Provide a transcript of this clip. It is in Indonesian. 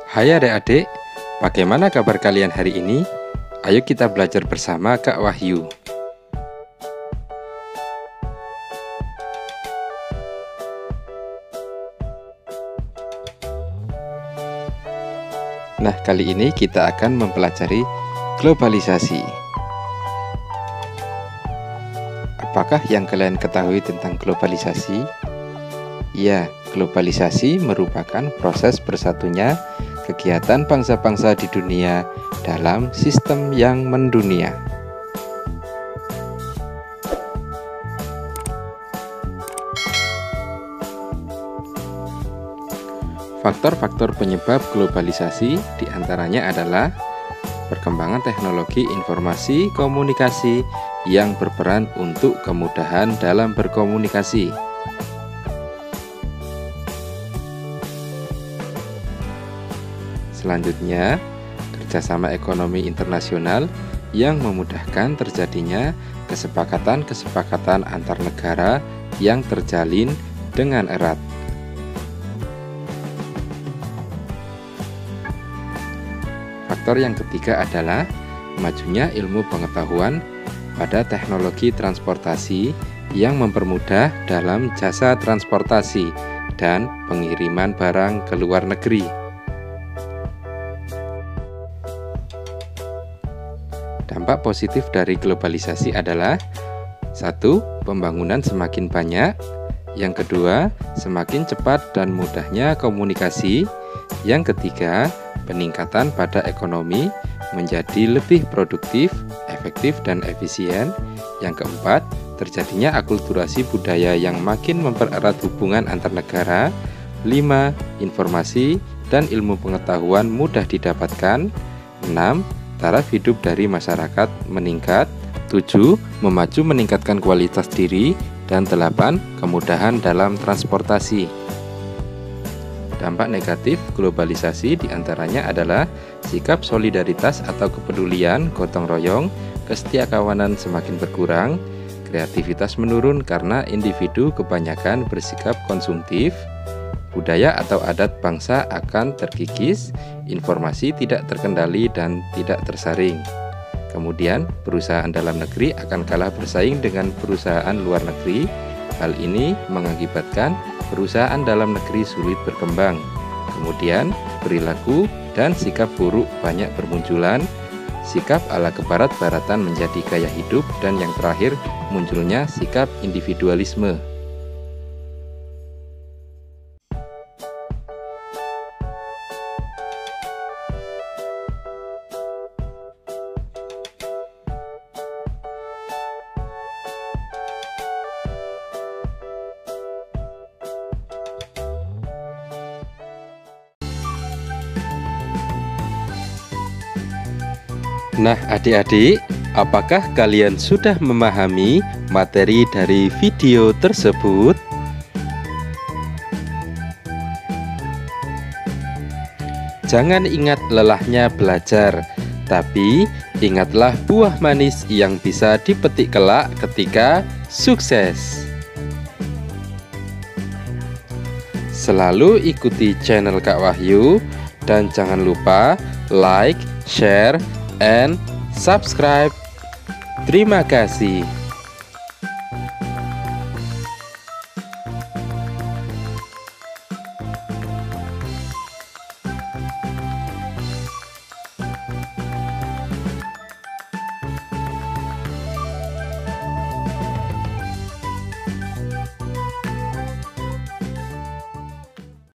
Hai adik-adik, bagaimana kabar kalian hari ini? Ayo kita belajar bersama Kak Wahyu. Nah, kali ini kita akan mempelajari globalisasi. Apakah yang kalian ketahui tentang globalisasi? Ya, globalisasi merupakan proses bersatunya kegiatan bangsa-bangsa di dunia dalam sistem yang mendunia. Faktor-faktor penyebab globalisasi diantaranya adalah perkembangan teknologi informasi komunikasi yang berperan untuk kemudahan dalam berkomunikasi. Selanjutnya, kerjasama ekonomi internasional yang memudahkan terjadinya kesepakatan-kesepakatan antar negara yang terjalin dengan erat. Faktor yang ketiga adalah majunya ilmu pengetahuan pada teknologi transportasi yang mempermudah dalam jasa transportasi dan pengiriman barang ke luar negeri. Dampak positif dari globalisasi adalah 1. Pembangunan semakin banyak. Yang kedua, semakin cepat dan mudahnya komunikasi. Yang ketiga, peningkatan pada ekonomi menjadi lebih produktif, efektif, dan efisien. Yang keempat, terjadinya akulturasi budaya yang makin mempererat hubungan antar negara. 5. Informasi dan ilmu pengetahuan mudah didapatkan. 6. Taraf hidup dari masyarakat meningkat. 7. Memacu meningkatkan kualitas diri. Dan 8. Kemudahan dalam transportasi. Dampak negatif globalisasi diantaranya adalah sikap solidaritas atau kepedulian, gotong royong, kesetiakawanan semakin berkurang, kreativitas menurun karena individu kebanyakan bersikap konsumtif, budaya atau adat bangsa akan terkikis, informasi tidak terkendali dan tidak tersaring. Kemudian, perusahaan dalam negeri akan kalah bersaing dengan perusahaan luar negeri. Hal ini mengakibatkan perusahaan dalam negeri sulit berkembang. Kemudian, perilaku dan sikap buruk banyak bermunculan. Sikap ala kebarat-baratan menjadi gaya hidup. Dan yang terakhir, munculnya sikap individualisme. Nah, adik-adik, apakah kalian sudah memahami materi dari video tersebut? Jangan ingat lelahnya belajar, tapi ingatlah buah manis yang bisa dipetik kelak ketika sukses. Selalu ikuti channel Kak Wahyu dan jangan lupa like, share, and subscribe. Terima kasih.